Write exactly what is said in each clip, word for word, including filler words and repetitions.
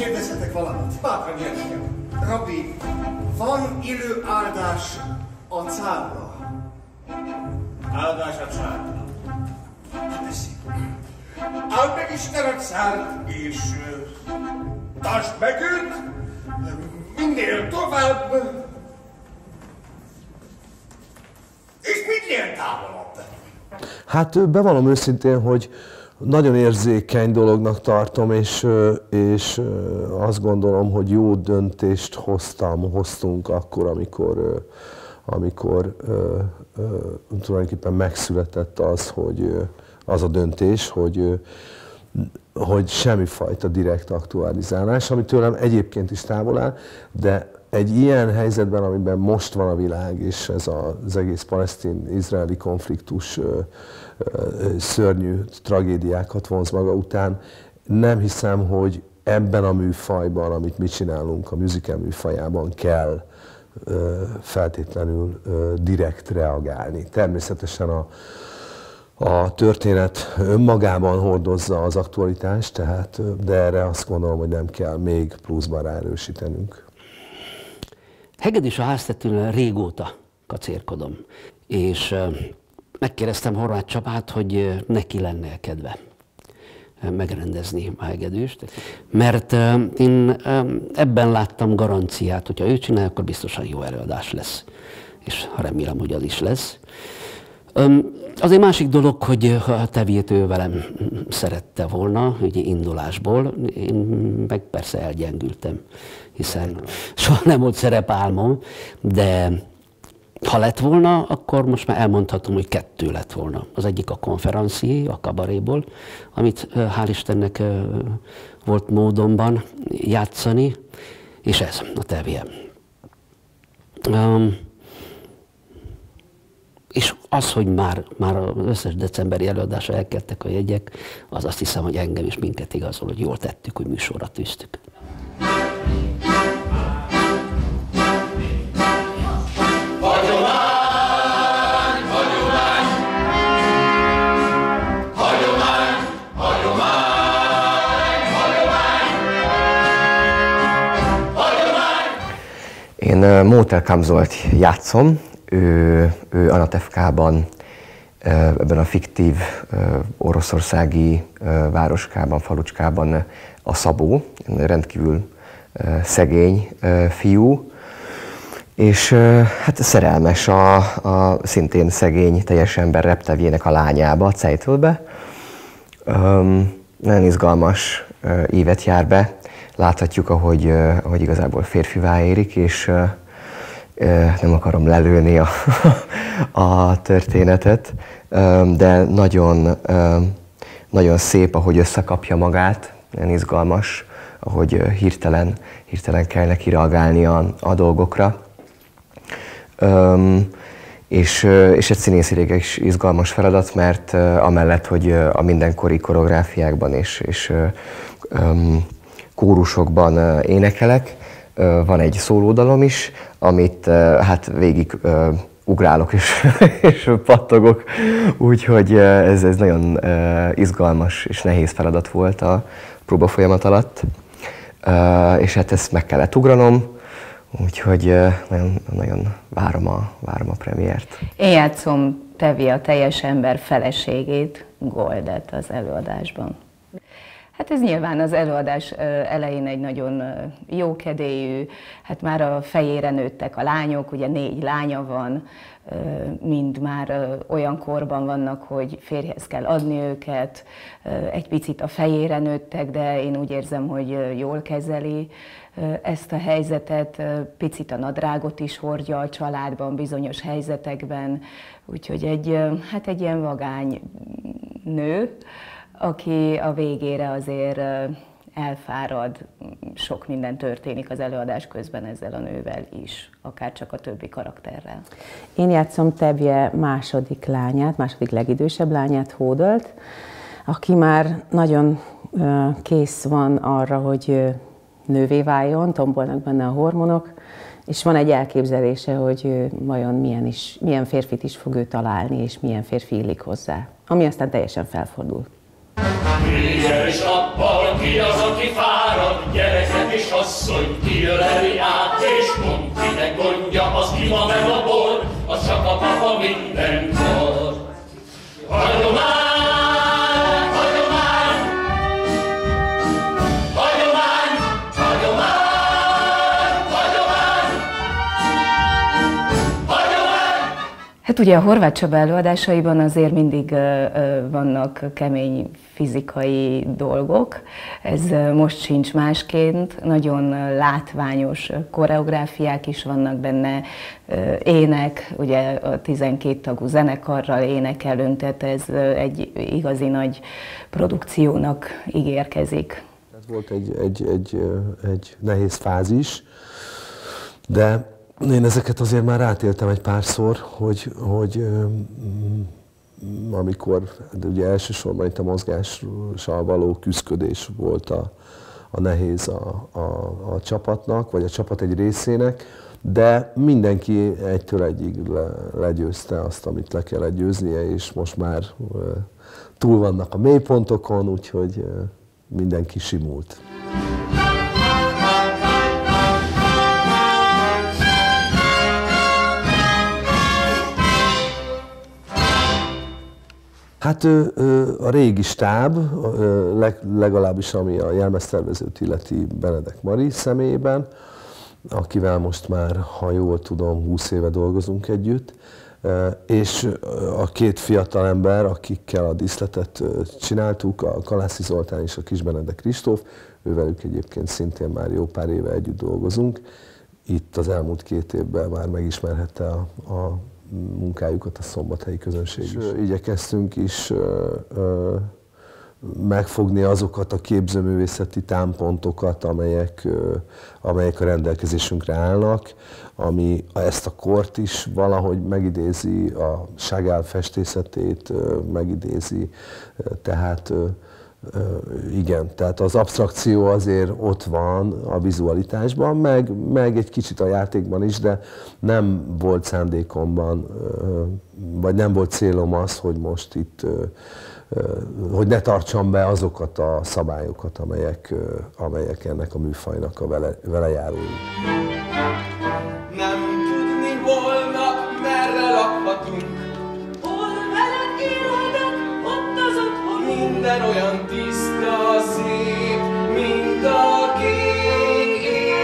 kérdezhetek valamit? Bátran gyertek. Rabbi, van élő áldás a cárra? Áldás a cárra? Tessék. Áld meg Isten a cárt, és tartsd meg őt minél tovább, és minél távolabb. Hát bevallom őszintén, hogy nagyon érzékeny dolognak tartom, és, és azt gondolom, hogy jó döntést hoztam, hoztunk akkor, amikor, amikor tulajdonképpen megszületett az, hogy az a döntés, hogy, hogy semmifajta direkt aktualizálás, ami tőlem egyébként is távol áll, de egy ilyen helyzetben, amiben most van a világ, és ez az egész palesztin-izraeli konfliktus szörnyű tragédiákat vonz maga után, nem hiszem, hogy ebben a műfajban, amit mi csinálunk, a musical műfajában kell feltétlenül direkt reagálni. Természetesen a, a történet önmagában hordozza az aktualitást, tehát, de erre azt gondolom, hogy nem kell még pluszban ráerősítenünk. Hegedűs a háztetőnél régóta kacérkodom, és megkérdeztem Horváth Csabát, hogy neki lenne kedve megrendezni a hegedűst, mert én ebben láttam garanciát, hogyha ő csinálja, akkor biztosan jó előadás lesz, és remélem, hogy az is lesz. Az egy másik dolog, hogy a Teviét ő velem szerette volna, ugye indulásból, én meg persze elgyengültem, hiszen soha nem volt szerepálmom, de ha lett volna, akkor most már elmondhatom, hogy kettő lett volna. Az egyik a konferencié, a kabaréból, amit hál' Istennek volt módonban játszani, és ez, a Tevie. Um, és az, hogy már, már az összes decemberi előadásra elkertek a jegyek, az azt hiszem, hogy engem és minket igazol, hogy jól tettük, hogy műsorra tűztük. Én Móter Kamzolt játszom, ő, ő Anatevkában, ebben a fiktív oroszországi városkában, falucskában a Szabó, rendkívül szegény fiú, és hát szerelmes a, a szintén szegény, teljes ember Reptevjének a lányába, Ceitölbe. Nagyon izgalmas évet jár be. Láthatjuk, ahogy, ahogy igazából férfivá érik, és nem akarom lelőni a, a történetet, de nagyon, nagyon szép, ahogy összekapja magát, nagyon izgalmas, ahogy hirtelen, hirtelen kell neki reagálni a, a dolgokra. És, és egy színészileg is izgalmas feladat, mert amellett, hogy a mindenkori koreográfiákban és, és kórusokban énekelek, van egy szólódalom is, amit hát végig ugrálok és, és pattogok, úgyhogy ez, ez nagyon izgalmas és nehéz feladat volt a próba folyamat alatt, és hát ezt meg kellett ugranom, úgyhogy nagyon, nagyon várom, a, várom a premiért. Én játszom Tevie, a teljes ember feleségét, Goldet az előadásban. Hát ez nyilván az előadás elején egy nagyon jókedélyű, hát már a fejére nőttek a lányok, ugye négy lánya van, mind már olyan korban vannak, hogy férjhez kell adni őket, egy picit a fejére nőttek, de én úgy érzem, hogy jól kezeli ezt a helyzetet, picit a nadrágot is hordja a családban bizonyos helyzetekben, úgyhogy egy, hát egy ilyen vagány nő, aki a végére azért elfárad, sok minden történik az előadás közben ezzel a nővel is, akár csak a többi karakterrel. Én játszom Tevie második lányát, második legidősebb lányát, Hódolt, aki már nagyon kész van arra, hogy nővé váljon, tombolnak benne a hormonok, és van egy elképzelése, hogy vajon milyen, is, milyen férfit is fog ő találni, és milyen férfi illik hozzá, ami aztán teljesen felfordul. Éjjel és nappal ki az, aki fárad, gyerekek! asszony kiöleli át, és mond, kinek gondja, az ima meg a bor, az csak a papa mindenkor. Hagyomány, hagyomány, hagyomány, hagyomány, hagyomány, hagyomány. Hát ugye a Horváth Csaba előadásaiban azért mindig uh, uh, vannak kemény fizikai dolgok. Ez uh, most sincs másként. Nagyon uh, látványos koreográfiák is vannak benne, uh, ének, ugye a tizenkét tagú zenekarral énekelünk, tehát ez uh, egy igazi nagy produkciónak ígérkezik. Ez volt egy, egy, egy, egy nehéz fázis, de én ezeket azért már átéltem egy párszor, hogy, hogy um, amikor de ugye elsősorban itt a mozgással való küszködés volt a, a nehéz a, a, a csapatnak, vagy a csapat egy részének, de mindenki egytől egyig le, legyőzte azt, amit le kellett győznie, és most már uh, túl vannak a mélypontokon, úgyhogy uh, mindenki simult. Hát a régi stáb, legalábbis ami a jelmeztervezőt illeti Benedek Mari személyében, akivel most már, ha jól tudom, húsz éve dolgozunk együtt, és a két fiatal ember, akikkel a díszletet csináltuk, a Kalászi Zoltán és a Kis Benedek Kristóf, ővelük egyébként szintén már jó pár éve együtt dolgozunk. Itt az elmúlt két évben már megismerhette a, a munkájukat a szombathelyi közönség is. Igyekeztünk is ö, ö, megfogni azokat a képzőművészeti támpontokat, amelyek, ö, amelyek a rendelkezésünkre állnak, ami ezt a kort is valahogy megidézi, a Chagall festészetét ö, megidézi, tehát ö, igen, tehát az absztrakció azért ott van a vizualitásban, meg, meg egy kicsit a játékban is, de nem volt szándékomban, vagy nem volt célom az, hogy most itt, hogy ne tartsam be azokat a szabályokat, amelyek, amelyek ennek a műfajnak a vele, vele járói. Nem tudni holnap, merre lakhatunk. Hol veled élhetek, ott az otthon. Minden olyan tiszta, szép, mint a kék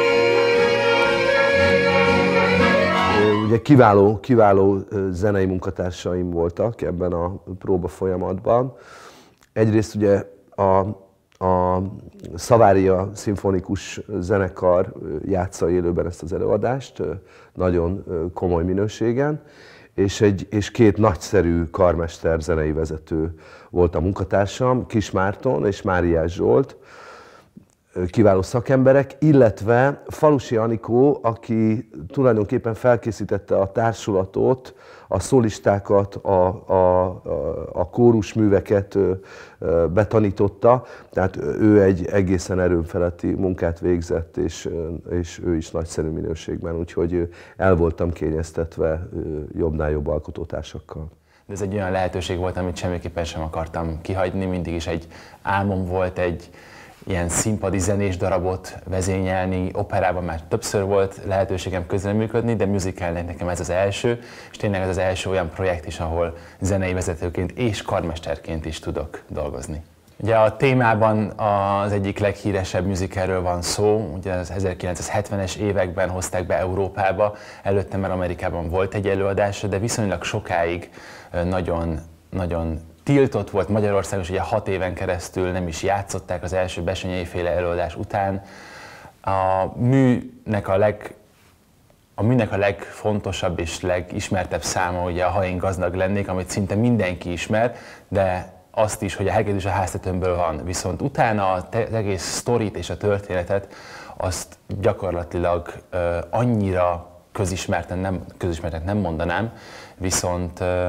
ég. Ugye kiváló, kiváló zenei munkatársaim voltak ebben a próba folyamatban. Egyrészt ugye a A Szavária Szimfonikus Zenekar játsza élőben ezt az előadást, nagyon komoly minőségen, és, egy, és két nagyszerű karmester zenei vezető volt a munkatársam, Kis Márton és Máriás Zsolt, kiváló szakemberek, illetve Falusi Anikó, aki tulajdonképpen felkészítette a társulatot, a szólistákat, a, a, a kórusműveket betanította, tehát ő egy egészen erőnfeletti munkát végzett, és, és ő is nagyszerű minőségben, úgyhogy el voltam kényeztetve jobbnál jobb alkotótársakkal. De ez egy olyan lehetőség volt, amit semmiképpen sem akartam kihagyni, mindig is egy álmom volt egy ilyen színpadi zenés darabot vezényelni, operában már többször volt lehetőségem közreműködni, de musicalnek nekem ez az első, és tényleg ez az első olyan projekt is, ahol zenei vezetőként és karmesterként is tudok dolgozni. Ugye a témában az egyik leghíresebb musicalről van szó, ugye az ezerkilencszázhetvenes években hozták be Európába, előtte már Amerikában volt egy előadása, de viszonylag sokáig nagyon, nagyon tiltott volt Magyarországon, és ugye hat éven keresztül nem is játszották az első Bessenyei féle előadás után. A műnek a, leg, a műnek a legfontosabb és legismertebb száma ugye a Ha én gazdag lennék, amit szinte mindenki ismer, de azt is, hogy a Hegedűs a háztetőmből van. Viszont utána az egész sztorit és a történetet azt gyakorlatilag uh, annyira közismerten nem, közismerten nem mondanám, viszont uh,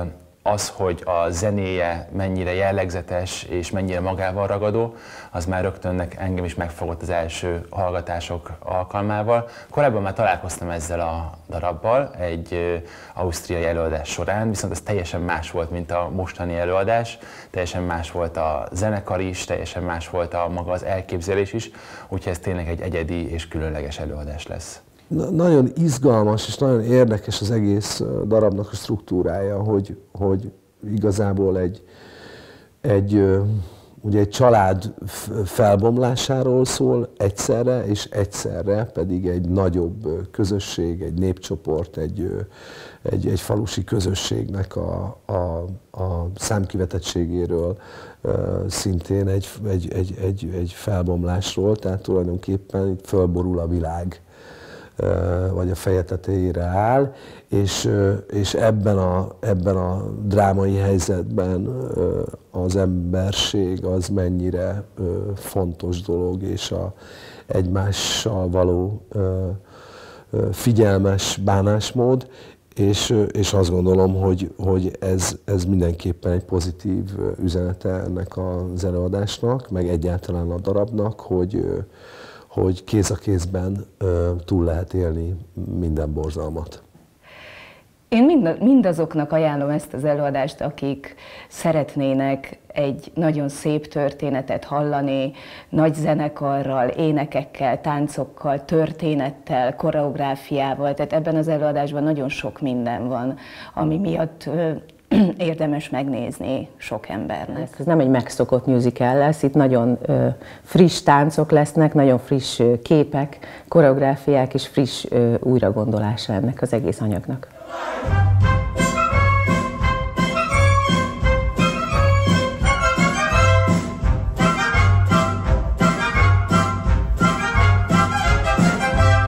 az, hogy a zenéje mennyire jellegzetes és mennyire magával ragadó, az már rögtön engem is megfogott az első hallgatások alkalmával. Korábban már találkoztam ezzel a darabbal egy ausztriai előadás során, viszont ez teljesen más volt, mint a mostani előadás, teljesen más volt a zenekar is, teljesen más volt a maga az elképzelés is, úgyhogy ez tényleg egy egyedi és különleges előadás lesz. Na, nagyon izgalmas és nagyon érdekes az egész darabnak a struktúrája, hogy, hogy igazából egy, egy, ugye egy család felbomlásáról szól egyszerre, és egyszerre pedig egy nagyobb közösség, egy népcsoport, egy, egy, egy falusi közösségnek a, a, a számkivetettségéről, szintén egy, egy, egy, egy, egy felbomlásról, tehát tulajdonképpen itt fölborul a világ, vagy a feje tetejére áll, és, és ebben, a, ebben a drámai helyzetben az emberség az mennyire fontos dolog, és a egymással való figyelmes bánásmód, és, és azt gondolom, hogy, hogy ez, ez mindenképpen egy pozitív üzenete ennek az előadásnak, meg egyáltalán a darabnak, hogy hogy kéz a kézben ö, túl lehet élni minden borzalmat. Én mind, mindazoknak ajánlom ezt az előadást, akik szeretnének egy nagyon szép történetet hallani, nagy zenekarral, énekekkel, táncokkal, történettel, koreográfiával. Tehát ebben az előadásban nagyon sok minden van, ami miatt ö, érdemes megnézni sok embernek. Ez nem egy megszokott musical lesz, itt nagyon ö, friss táncok lesznek, nagyon friss ö, képek, koreográfiák és friss ö, újragondolása ennek az egész anyagnak.